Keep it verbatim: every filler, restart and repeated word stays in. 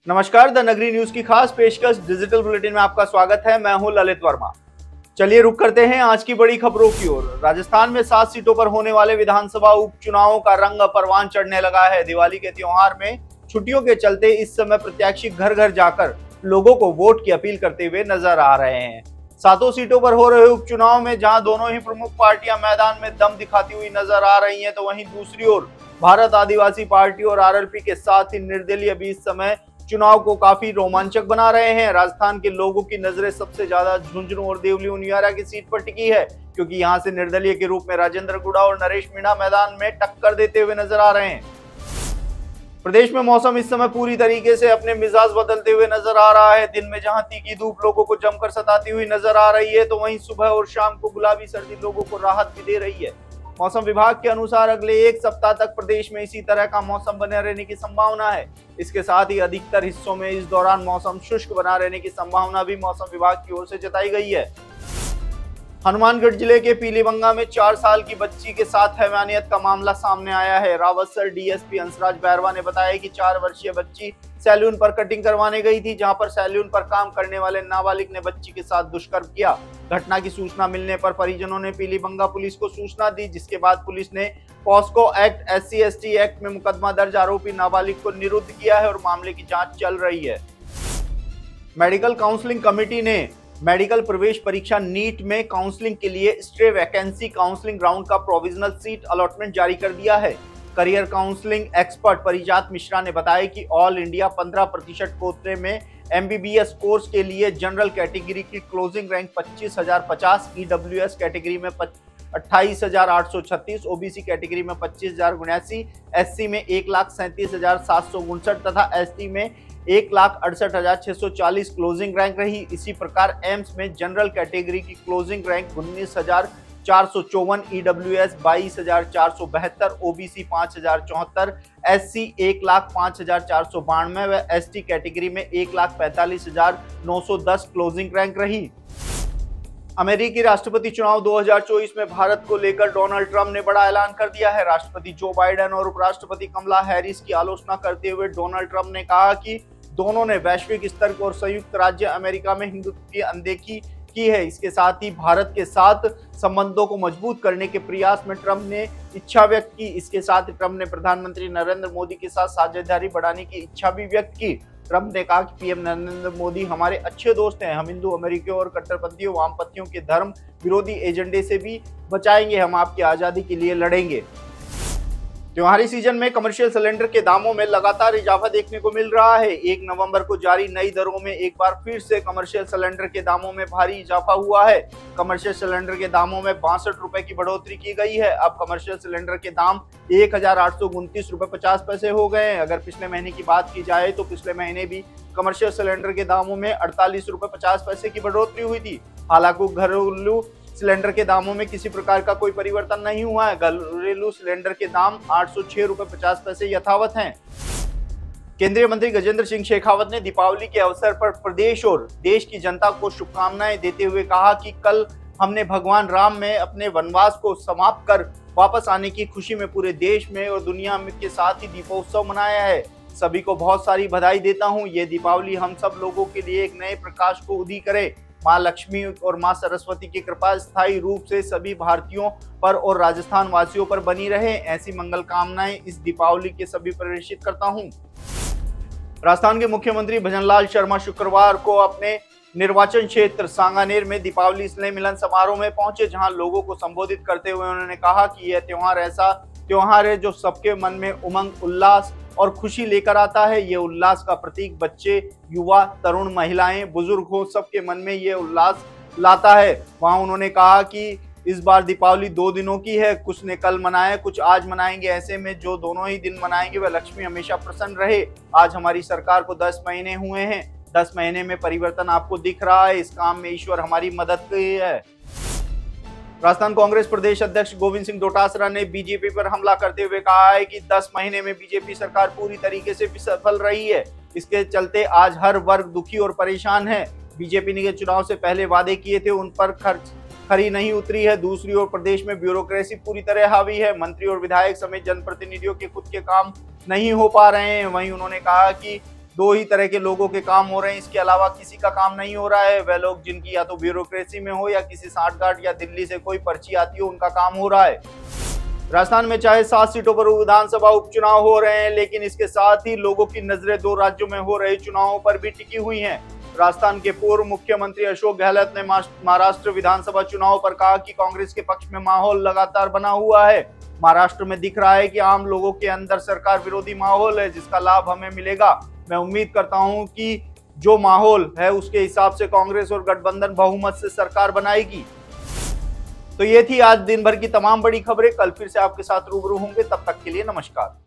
नमस्कार, द नगरी न्यूज की खास पेशकश डिजिटल बुलेटिन में आपका स्वागत है। मैं हूं ललित वर्मा। चलिए रुक करते हैं आज की बड़ी खबरों की ओर। राजस्थान में सात सीटों पर होने वाले विधानसभा उपचुनावों का रंग परवान चढ़ने लगा है। दिवाली के त्योहार में छुट्टियों के चलते इस समय प्रत्याशी घर घर जाकर लोगों को वोट की अपील करते हुए नजर आ रहे हैं। सातों सीटों पर हो रहे उपचुनाव में जहां दोनों ही प्रमुख पार्टियां मैदान में दम दिखाती हुई नजर आ रही हैं, तो वहीं दूसरी ओर भारत आदिवासी पार्टी और आरएलपी के साथ ही निर्दलीय भी इस समय चुनाव को काफी रोमांचक बना रहे हैं। राजस्थान के लोगों की नजरें सबसे ज्यादा झुंझुनू और देवली उनियारा की सीट पर टिकी है, क्योंकि यहां से निर्दलीय के रूप में राजेंद्र गुड़ा और नरेश मीणा मैदान में टक्कर देते हुए नजर आ रहे हैं। प्रदेश में मौसम इस समय पूरी तरीके से अपने मिजाज बदलते हुए नजर आ रहा है। दिन में जहां तीखी धूप लोगों को जमकर सताती हुई नजर आ रही है, तो वहीं सुबह और शाम को गुलाबी सर्दी लोगों को राहत भी दे रही है। मौसम विभाग के अनुसार अगले एक सप्ताह तक प्रदेश में इसी तरह का मौसम बने रहने की संभावना है। इसके साथ ही अधिकतर हिस्सों में इस दौरान मौसम शुष्क बना रहने की संभावना भी मौसम विभाग की ओर से जताई गई है। हनुमानगढ़ जिले के पीलीबंगा में चार साल की बच्ची के साथ हैवानियत का मामला सामने आया है। रावतसर डीएसपी हंसराज बैरवा ने बताया कि चार वर्षीय बच्ची सैलून पर कटिंग करवाने गई थी, जहां पर सैलून पर काम करने वाले नाबालिग ने बच्ची के साथ दुष्कर्म किया। घटना की सूचना मिलने पर परिजनों ने पीलीबंगा पुलिस को सूचना दी, जिसके बाद पुलिस ने POCSO act, S C S T act में मुकदमा दर्ज आरोपी नाबालिग को निरुद्ध किया है और मामले की जांच चल रही है। मेडिकल काउंसलिंग कमेटी ने मेडिकल प्रवेश परीक्षा नीट में काउंसलिंग के लिए स्टे वैकेंसी काउंसलिंग राउंड का प्रोविजनल सीट अलॉटमेंट जारी कर दिया है। Career counselling expert Parijat Mishra ने बताया कि ऑल इंडिया पंद्रह प्रतिशत कोटे में एमबीबीएस कोर्स के लिए जनरल कैटेगरी की क्लोजिंग रैंक पच्चीस हजार पचास, ईडब्ल्यूएस कैटेगरी में अट्ठाईस हजार आठ सौ छत्तीस, ओबीसी कैटेगरी में पच्चीस हजार उन्यासी, एससी में एक लाख सैंतीस हजार सात सौ उनसठ तथा एसटी में एक लाख अड़सठ हजार छह सौ चालीस क्लोजिंग रैंक रही। इसी प्रकार एम्स में जनरल कैटेगरी की क्लोजिंग रैंक उन्नीस हजार चार सौ चौवन, ईडब्ल्यूएस बाईस हजार चार सौ बहत्तर, ओबीसी पांच हजार चौहत्तर, एससी एक लाख पांच हजार चार सौ बानवे व एसटी कैटेगरी में एक लाख पैंतालीस हजार नौ सौ दस क्लोजिंग रैंक रही। अमेरिकी राष्ट्रपति चुनाव दो हज़ार चौबीस में भारत को लेकर डोनाल्ड ट्रंप ने बड़ा ऐलान कर दिया है। राष्ट्रपति जो बाइडेन और उपराष्ट्रपति कमला हैरिस की आलोचना करते हुए डोनाल्ड ट्रंप ने कहा कि दोनों ने वैश्विक स्तर पर और संयुक्त राज्य अमेरिका में हिंदुत्व की अनदेखी की है। इसके साथ ही भारत के साथ संबंधों को मजबूत करने के प्रयास में ट्रंप ने इच्छा व्यक्त की। इसके साथ ही ट्रंप ने प्रधानमंत्री नरेंद्र मोदी के साथ साझेदारी बढ़ाने की इच्छा भी व्यक्त की। ट्रंप ने कहा कि पीएम नरेंद्र मोदी हमारे अच्छे दोस्त हैं। हम हिंदू अमेरिकियों और कट्टरपंथियों वामपंथियों के धर्म विरोधी एजेंडे से भी बचाएंगे। हम आपकी आजादी के लिए लड़ेंगे। त्योहारी सीजन में कमर्शियल सिलेंडर के दामों में लगातार इजाफा देखने को मिल रहा है। एक नवंबर को जारी नई दरों में एक बार फिर से कमर्शियल सिलेंडर के दामों में भारी इजाफा हुआ है। कमर्शियल सिलेंडर के दामों में बासठ रुपए की बढ़ोतरी की गई है। अब कमर्शियल सिलेंडर के दाम एक हजार आठ सौ उनतीस रुपए पचास पैसे हो गए हैं। अगर पिछले महीने की बात की जाए तो पिछले महीने भी कमर्शियल सिलेंडर के दामों में अड़तालीस रुपए पचास पैसे की बढ़ोतरी हुई थी। हालांकि घरेलू सिलेंडर के दामों में किसी प्रकार का कोई परिवर्तन नहीं हुआ है। घरेलू सिलेंडर के दाम आठ सौ छह रुपए पचास पैसे यथावत हैं। केंद्रीय मंत्री गजेंद्र सिंह शेखावत ने दीपावली के अवसर पर प्रदेश और देश की जनता को शुभकामनाएं देते हुए कहा कि कल हमने भगवान राम में अपने वनवास को समाप्त कर वापस आने की खुशी में पूरे देश में और दुनिया में के साथ ही दीपोत्सव मनाया है। सभी को बहुत सारी बधाई देता हूँ। ये दीपावली हम सब लोगों के लिए एक नए प्रकाश को उदी करे। माँ लक्ष्मी और माँ सरस्वती की कृपा स्थायी रूप से सभी भारतीयों पर और राजस्थान वासियों पर बनी रहे। ऐसी मंगल कामनाएं इस दीपावली के सभी प्रेषित करता हूँ। राजस्थान के मुख्यमंत्री भजनलाल शर्मा शुक्रवार को अपने निर्वाचन क्षेत्र सांगानेर में दीपावली स्नेह मिलन समारोह में पहुंचे, जहां लोगों को संबोधित करते हुए उन्होंने कहा कि यह त्योहार ऐसा त्योहार है जो सबके मन में उमंग, उल्लास और खुशी लेकर आता है। ये उल्लास का प्रतीक बच्चे, युवा, तरुण, महिलाएं, बुजुर्ग हो, सबके मन में ये उल्लास लाता है। वहां उन्होंने कहा कि इस बार दीपावली दो दिनों की है। कुछ ने कल मनाए, कुछ आज मनाएंगे। ऐसे में जो दोनों ही दिन मनाएंगे वह लक्ष्मी हमेशा प्रसन्न रहे। आज हमारी सरकार को दस महीने हुए हैं। दस महीने में परिवर्तन आपको दिख रहा है। इस काम में ईश्वर हमारी मदद की है। राजस्थान कांग्रेस प्रदेश अध्यक्ष गोविंद सिंह डोटासरा ने बीजेपी पर हमला करते हुए कहा है कि दस महीने में बीजेपी सरकार पूरी तरीके से विफल रही है। इसके चलते आज हर वर्ग दुखी और परेशान है। बीजेपी ने चुनाव से पहले वादे किए थे, उन पर खर्च खरी नहीं उतरी है। दूसरी ओर प्रदेश में ब्यूरोक्रेसी पूरी तरह हावी है। मंत्री और विधायक समेत जनप्रतिनिधियों के खुद के काम नहीं हो पा रहे हैं। वहीं उन्होंने कहा कि दो ही तरह के लोगों के काम हो रहे हैं, इसके अलावा किसी का काम नहीं हो रहा है। वह लोग जिनकी या तो ब्यूरोक्रेसी में हो या किसी सांठगांठ या दिल्ली से कोई पर्ची आती हो, उनका काम हो रहा है। राजस्थान में चाहे सात सीटों पर विधानसभा उपचुनाव हो रहे हैं, लेकिन इसके साथ ही लोगों की नजरें दो राज्यों में हो रहे चुनावों पर भी टिकी हुई हैं। राजस्थान के पूर्व मुख्यमंत्री अशोक गहलोत ने महाराष्ट्र विधानसभा चुनाव पर कहा कि कांग्रेस के पक्ष में माहौल लगातार बना हुआ है। महाराष्ट्र में दिख रहा है कि आम लोगों के अंदर सरकार विरोधी माहौल है, जिसका लाभ हमें मिलेगा। मैं उम्मीद करता हूं कि जो माहौल है उसके हिसाब से कांग्रेस और गठबंधन बहुमत से सरकार बनाएगी। तो ये थी आज दिन भर की तमाम बड़ी खबरें। कल फिर से आपके साथ रूबरू होंगे, तब तक के लिए नमस्कार।